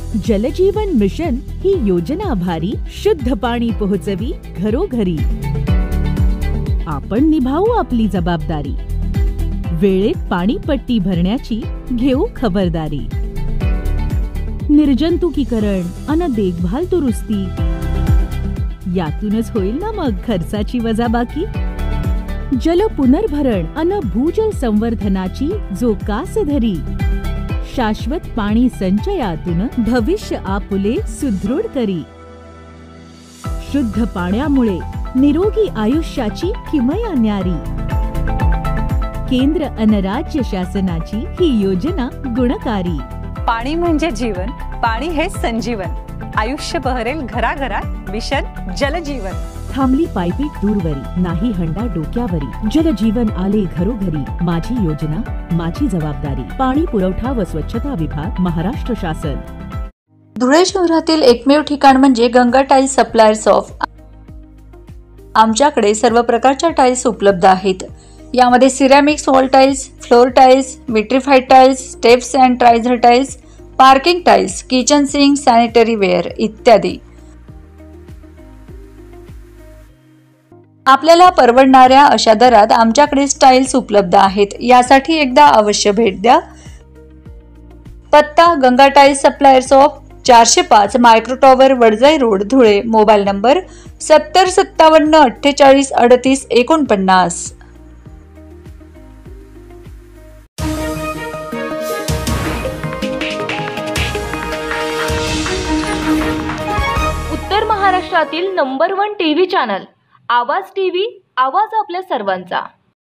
जलजीवन mission ही योजना आभारी शुद्ध पाणी पोहोचवी घरोघरी। आपण निभावू आपली जबाबदारी, वेळेत पाणीपट्टी भरण्याची घेऊ खबरदारी। निर्जंतुकीकरण अन देखभाल दुरुस्ती, यातूनच होईल ना मग खर्चाची वजाबाकी। जल पुनर्भरण अन भूजल संवर्धनाची जो कास धरी, शाश्वत पाणी संचयातून भविष्य आपुले सुदृढ करी। शुद्ध पाण्यामुळे निरोगी आयुष्याची किमया न्यारी। केंद्र अन राज्य शासनाची ही योजना गुणकारी। पाणी म्हणजे जीवन, पाणी हे संजीवन। आयुष्य बहरेल घराघरात, मिशन जलजीवन। थांबली पायपीट दूरवरी, नाही हंडा डोक्यावरी। जलजीवन आले घरोघरी, माझी योजना माझी जबाबदारी। पाणी पुरवठा व स्वच्छता विभाग, महाराष्ट्र शासन। धुळे शहरातील एकमेव ठिकाण म्हणजे गंगा टाइल्स सप्लायर्स ऑफ। आमच्याकडे सर्व प्रकारच्या टाइल्स उपलब्ध आहेत। यामध्ये ceramics wall tiles, floor tiles, vitrified tiles, steps and riser tiles, parking tiles, kitchen sink, sanitary ware इत्यादी। आपल्याला परवडणाऱ्या अशा दरात आमच्याकडे टाइल्स उपलब्ध आहेत। यासाठी एकदा अवश्य भेट द्या। पत्ता Ganga tiles suppliers of, 405 micro tower, Wadjai road, Dhule. Mobile number 7057 48 38 49। उत्तर महाराष्ट्रातील number 1 TV channel Awaaz TV, आवाज आपल्या सर्वांचा।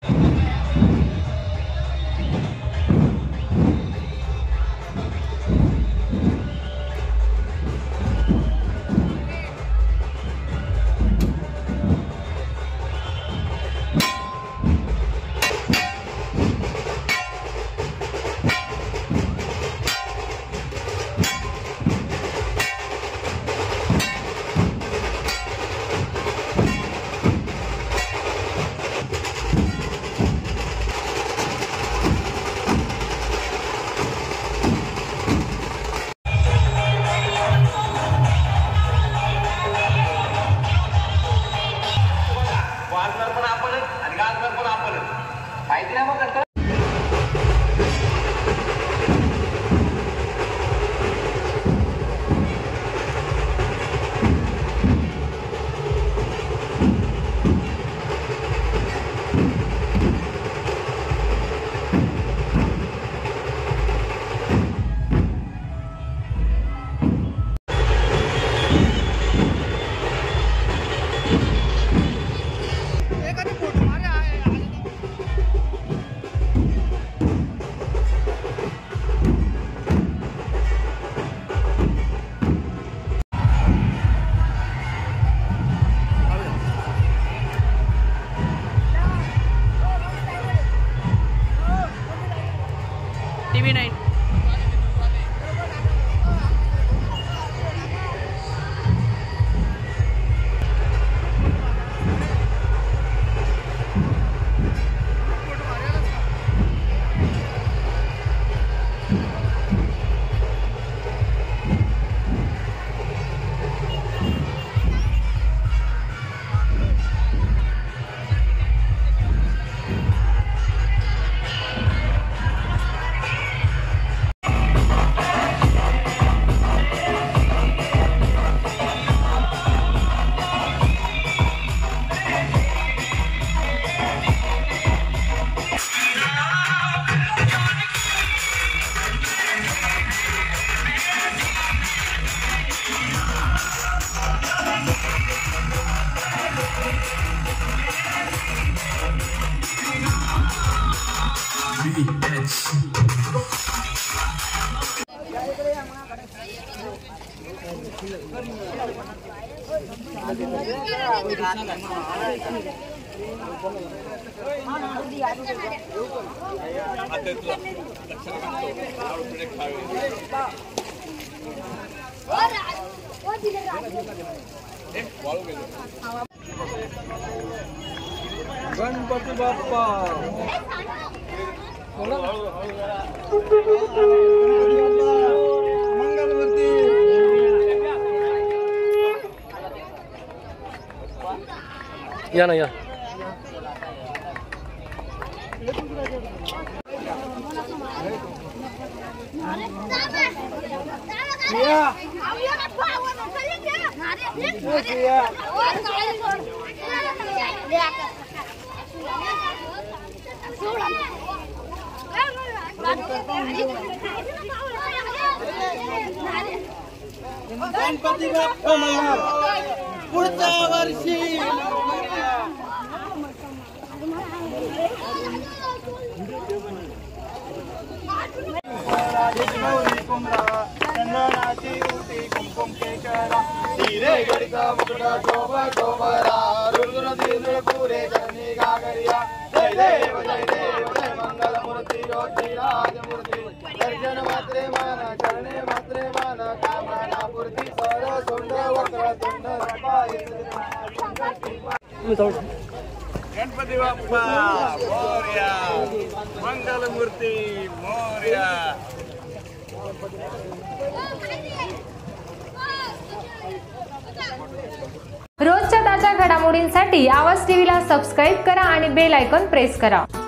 TV9 गणपती बाप्पा मंगलमूर्ती या ना या. गणपती बाप्पा पुढच्या वर्षी. चंदनाची उटी कुमकुम केशरा हिरे गडीचा मुकुटा शोभा शोभरा रुद्र दिल पुरे चरणी गागरिया. जय देव जय मंगल मूर्ती ज्योती राजमूर्ती दर्शन मात्रे मान चरणे मात्रे मान कामना पूर्ती सर सोंड वक्र तुंड गणपती बाप्पा मोरया मंगल मूर्ती मोरया. रोजच्या ताज्या घडामोडींसाठी आवाज टीव्हीला सबस्क्राईब करा आणि बेल आयकॉन प्रेस करा.